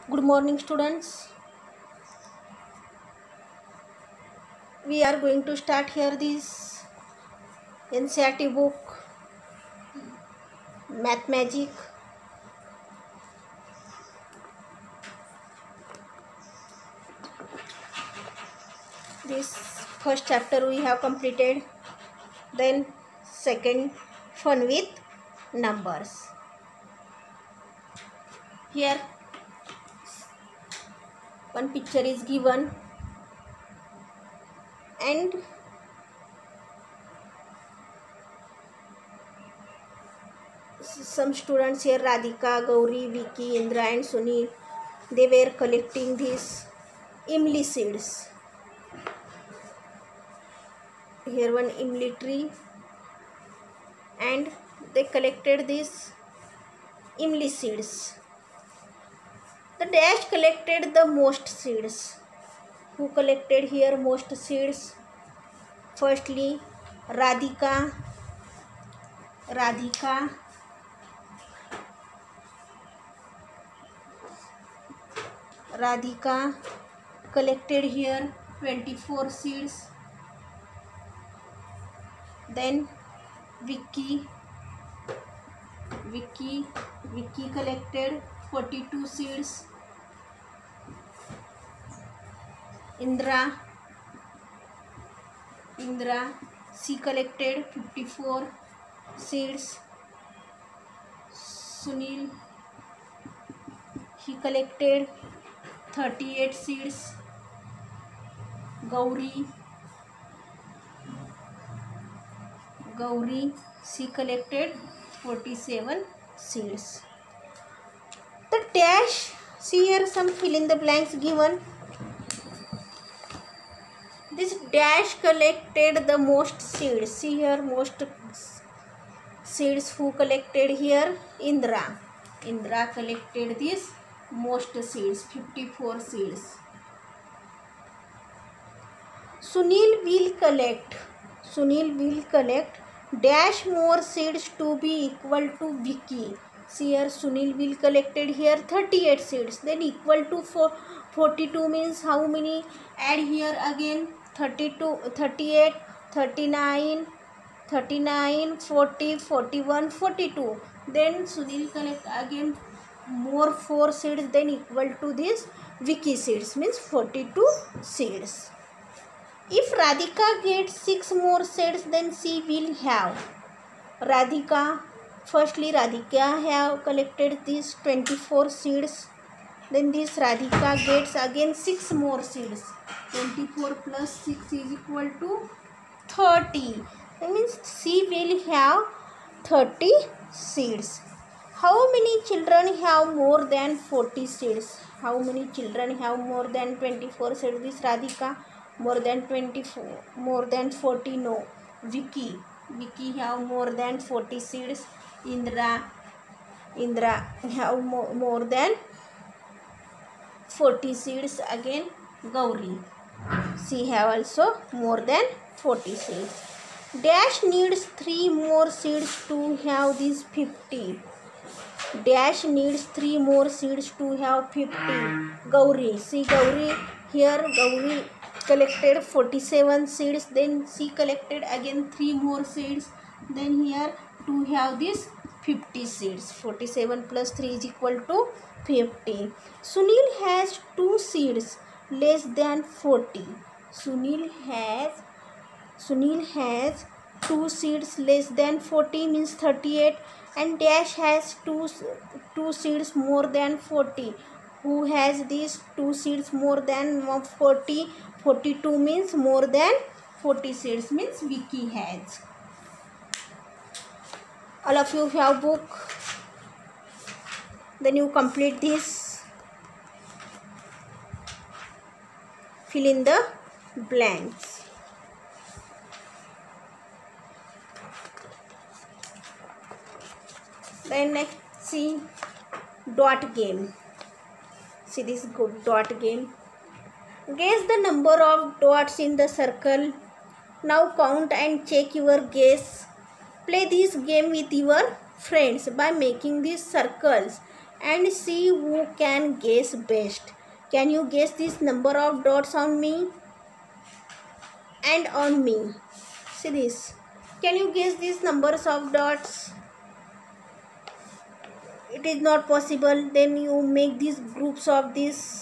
Good morning, students. We are going to start here this NCERT book, Math Magic. This first chapter we have completed. Then second, fun with numbers. Here one picture is given and some students here, Radhika, Gauri, Vicky, Indra and Sunil, they were collecting these imli seeds. Here one imli tree and they collected these imli seeds. The dash collected the most seeds. Who collected here most seeds? Firstly, Radhika collected here 24 seeds. Then Vicky collected 42 seeds. Indra, she collected 54 seeds. Sunil, he collected 38 seeds. Gauri, she collected 47 seeds. The dash, see here some fill in the blanks given. This dash collected the most seeds. See here most seeds. Who collected here? Indra collected this most seeds, 54 seeds. Sunil will collect dash more seeds to be equal to Vicky. See here Sunil will collected here 38 seeds, then equal to 42 means how many? Add here again 32, 38, 39, 40, 41, 42. Then Sunil collect again more 4 seeds, then equal to this Vicky seeds means 42 seeds. If Radhika gets 6 more seeds, then she will have. Firstly Radhika have collected these 24 seeds. Then this Radhika gets again 6 more seeds. 24 plus 6 is equal to 30. That means she will have 30 seeds. How many children have more than 40 seeds? How many children have more than 24 seeds? This Radhika more than 24, more than 40, no. Vicky have more than 40 seeds. Indra have more than 40 seeds. Again Gauri, she have also more than 40 seeds. Dash needs 3 more seeds to have this 50. Dash needs 3 more seeds to have 50. Gauri, see Gauri here, Gauri collected 47 seeds, then she collected again 3 more seeds, then here to have this 50 seeds. 47 plus 3 is equal to 50. Sunil has 2 seeds less than 40. Sunil has 2 seeds less than 40 means 38, and Dash has 2 seeds more than 40. Who has these 2 seeds more than 40? 42 means more than 40 seeds means Vicky has. All of you have book. Then you complete this. Fill in the blanks. Then next see dot game. See this good dot game. Guess the number of dots in the circle. Now count and check your guess. Play this game with your friends by making these circles. and see who can guess best. Can you guess this number of dots on me and on me? See this. Can you guess these numbers of dots? It is not possible. Then you make these groups of this.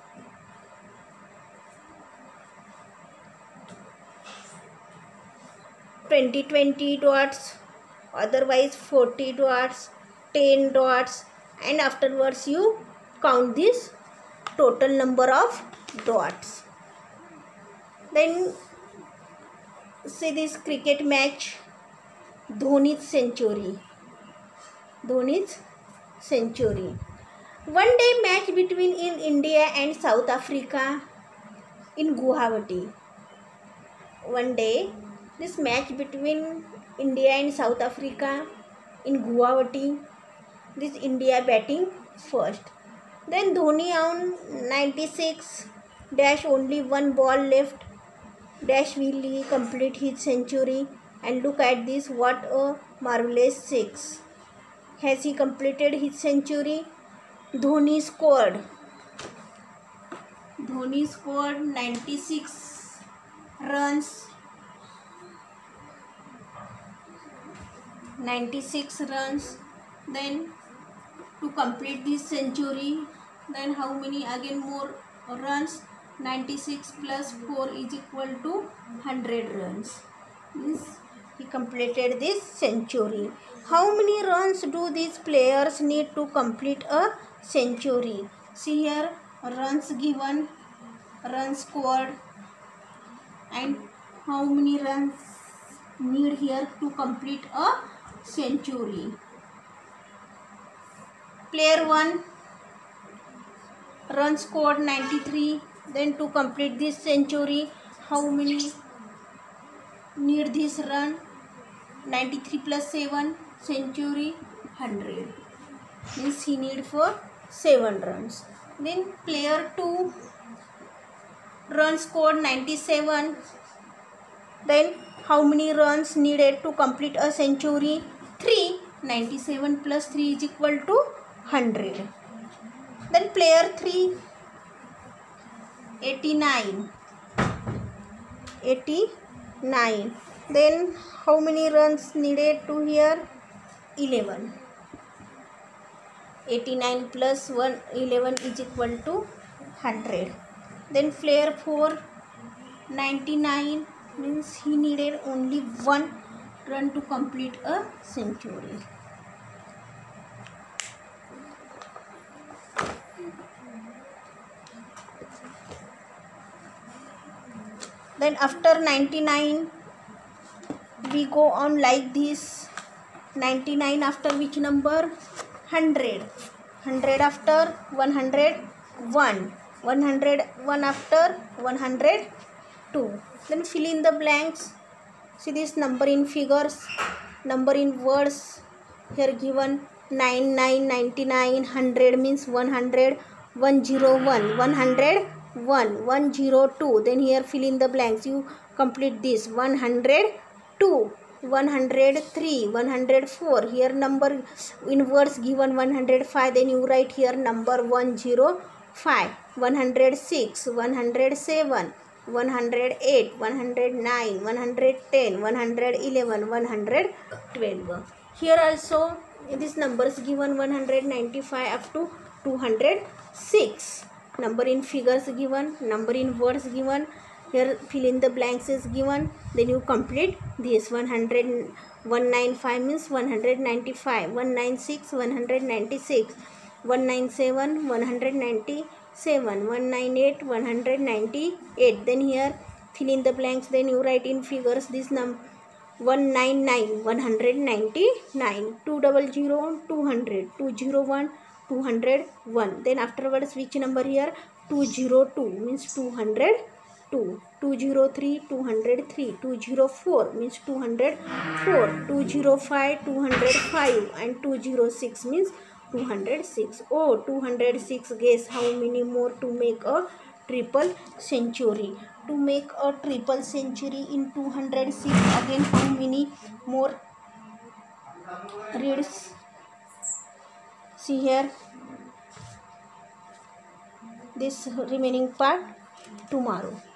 20 dots, otherwise 40 dots, 10 dots, and afterwards you count this total number of dots. Then see this cricket match, Dhoni's century. Dhoni's century. One day match between in India and South Africa in Guwahati. One day this match between India and South Africa in Guwahati. This India batting first. Then Dhoni on 96 dash, only one ball left dash will he complete his century. And look at this, what a marvelous six. Has he completed his century? Dhoni scored 96 runs. 96 runs. Then to complete this century, then how many again more runs? 96 plus 4 is equal to 100 runs. Means he completed this century. How many runs do these players need to complete a century? See here, runs given, runs scored, and how many runs need here to complete a century. Player 1, run scored 93. Then to complete this century, how many need this run? 93 plus 7, century 100. Means he need for 7 runs. Then player 2, run scored 97. Then how many runs needed to complete a century? 3. 97 plus 3 is equal to 100. Then player 3, 89. Then how many runs needed to here? 11. 89 plus 11 is equal to 100. Then player 4, 99, means he needed only 1 run to complete a century. Then after 99 we go on like this. 99 after which number? 100. 100 after 101. 101 after 102. Then fill in the blanks. See this number in figures, number in words. Here given 99, 99, 100 means 100, 101, 101, 102. Then here fill in the blanks. You complete this. 102, 103, 104. Here number in words given 105. Then you write here number 105, 106, 107. 108, 109, 110, 111, 112. Here also this numbers given 195 up to 206. Number in figures given, number in words given. Here fill in the blanks is given. Then you complete this. 195 means 195, 196, 196, 197, 197, 198, 198. Then here fill in the blanks. Then you write in figures this number 199, 199, 200, 200, 201, 201. Then afterwards which number here? 202 means 202, 203, 203, 204 means 204, 205, 205, and 206 means 206. Oh, 206. Guess how many more to make a triple century? To make a triple century in 206, again how many more reads? See here, this remaining part tomorrow.